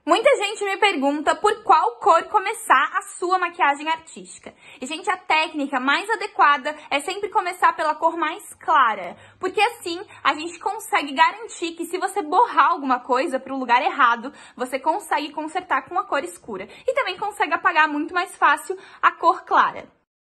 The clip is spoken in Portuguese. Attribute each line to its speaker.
Speaker 1: Muita gente me pergunta por qual cor começar a sua maquiagem artística. E, gente, a técnica mais adequada é sempre começar pela cor mais clara, porque assim a gente consegue garantir que se você borrar alguma coisa para o lugar errado, você consegue consertar com a cor escura. E também consegue apagar muito mais fácil a cor clara.